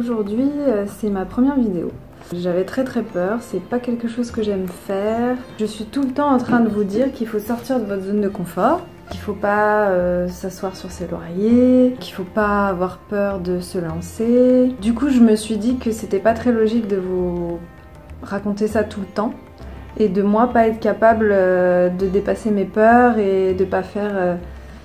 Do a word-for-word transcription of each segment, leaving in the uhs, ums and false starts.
aujourd'hui c'est ma première vidéo. J'avais très très peur, c'est pas quelque chose que j'aime faire. Je suis tout le temps en train de vous dire qu'il faut sortir de votre zone de confort, qu'il faut pas euh, s'asseoir sur ses lauriers, qu'il faut pas avoir peur de se lancer. Du coup je me suis dit que c'était pas très logique de vous raconter ça tout le temps et de moi pas être capable euh, de dépasser mes peurs et de pas faire... Euh,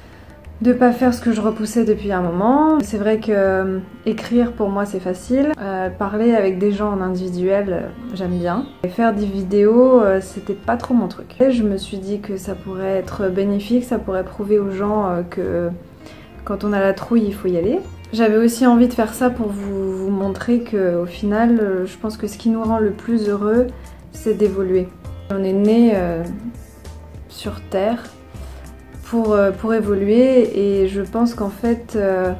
de pas faire ce que je repoussais depuis un moment. C'est vrai que euh, écrire pour moi c'est facile, euh, parler avec des gens en individuel euh, j'aime bien. Et faire des vidéos euh, c'était pas trop mon truc. Et je me suis dit que ça pourrait être bénéfique, ça pourrait prouver aux gens euh, que quand on a la trouille il faut y aller. J'avais aussi envie de faire ça pour vous, vous montrer qu'au final euh, je pense que ce qui nous rend le plus heureux c'est d'évoluer. On est né euh, sur Terre Pour, pour évoluer et je pense qu'en fait euh,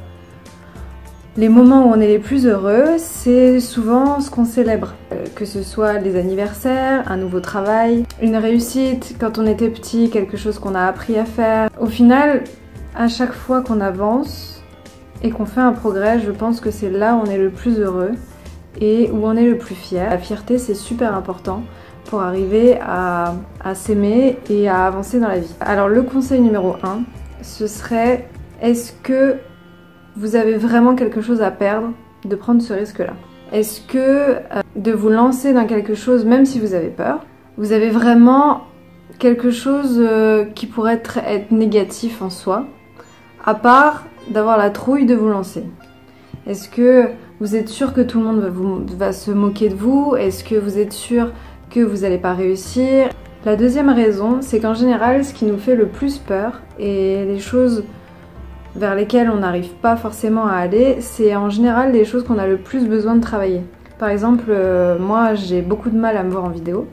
les moments où on est les plus heureux c'est souvent ce qu'on célèbre, euh, que ce soit les anniversaires, un nouveau travail, une réussite quand on était petit, quelque chose qu'on a appris à faire. Au final à chaque fois qu'on avance et qu'on fait un progrès, je pense que c'est là où on est le plus heureux et où on est le plus fier. La fierté c'est super important pour arriver à, à s'aimer et à avancer dans la vie. Alors le conseil numéro un, ce serait: est-ce que vous avez vraiment quelque chose à perdre de prendre ce risque-là? Est-ce que euh, de vous lancer dans quelque chose, même si vous avez peur, vous avez vraiment quelque chose euh, qui pourrait être, être négatif en soi, à part d'avoir la trouille de vous lancer? Est-ce que vous êtes sûr que tout le monde va, vous, va se moquer de vous? Est-ce que vous êtes sûr que vous n'allez pas réussir? La deuxième raison, c'est qu'en général, ce qui nous fait le plus peur et les choses vers lesquelles on n'arrive pas forcément à aller, c'est en général les choses qu'on a le plus besoin de travailler. Par exemple, euh, moi j'ai beaucoup de mal à me voir en vidéo,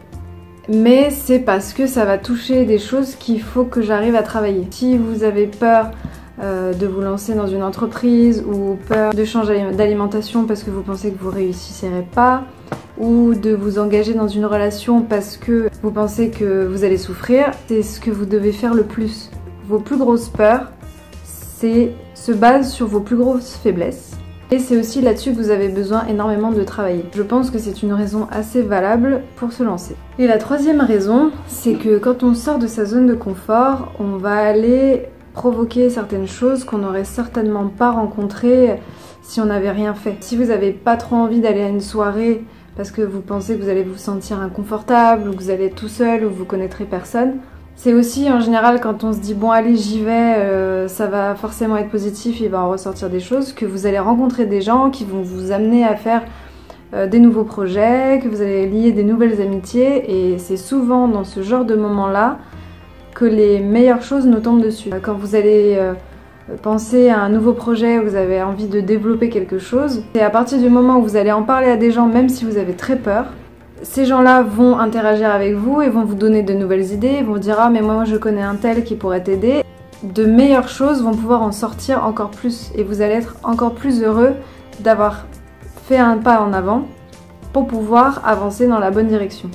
mais c'est parce que ça va toucher des choses qu'il faut que j'arrive à travailler. Si vous avez peur euh, de vous lancer dans une entreprise ou peur de changer d'alimentation parce que vous pensez que vous réussirez pas, ou de vous engager dans une relation parce que vous pensez que vous allez souffrir, c'est ce que vous devez faire le plus. Vos plus grosses peurs, c'est se basent sur vos plus grosses faiblesses. Et c'est aussi là-dessus que vous avez besoin énormément de travailler. Je pense que c'est une raison assez valable pour se lancer. Et la troisième raison, c'est que quand on sort de sa zone de confort, on va aller provoquer certaines choses qu'on n'aurait certainement pas rencontrées si on n'avait rien fait. Si vous n'avez pas trop envie d'aller à une soirée parce que vous pensez que vous allez vous sentir inconfortable, ou que vous allez être tout seul, ou que vous connaîtrez personne. C'est aussi en général quand on se dit bon allez j'y vais, euh, ça va forcément être positif, il va en ressortir des choses, que vous allez rencontrer des gens qui vont vous amener à faire euh, des nouveaux projets, que vous allez lier des nouvelles amitiés, et c'est souvent dans ce genre de moments-là que les meilleures choses nous tombent dessus. Quand vous allez euh, pensez à un nouveau projet, vous avez envie de développer quelque chose, et à partir du moment où vous allez en parler à des gens, même si vous avez très peur, ces gens-là vont interagir avec vous et vont vous donner de nouvelles idées, vont dire ah mais moi je connais un tel qui pourrait t'aider. De meilleures choses vont pouvoir en sortir encore plus et vous allez être encore plus heureux d'avoir fait un pas en avant pour pouvoir avancer dans la bonne direction.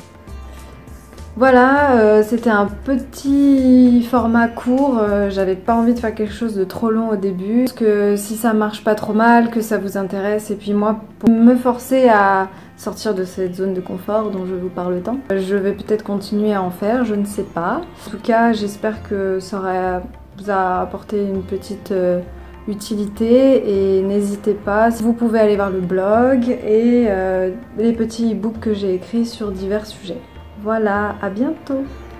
Voilà, euh, c'était un petit format court, euh, j'avais pas envie de faire quelque chose de trop long au début, parce que si ça marche pas trop mal, que ça vous intéresse, et puis moi, pour me forcer à sortir de cette zone de confort dont je vous parle tant, je vais peut-être continuer à en faire, je ne sais pas. En tout cas, j'espère que ça aura, vous a apporté une petite euh, utilité, et n'hésitez pas, vous pouvez aller voir le blog et euh, les petits e-books que j'ai écrits sur divers sujets. Voilà, à bientôt!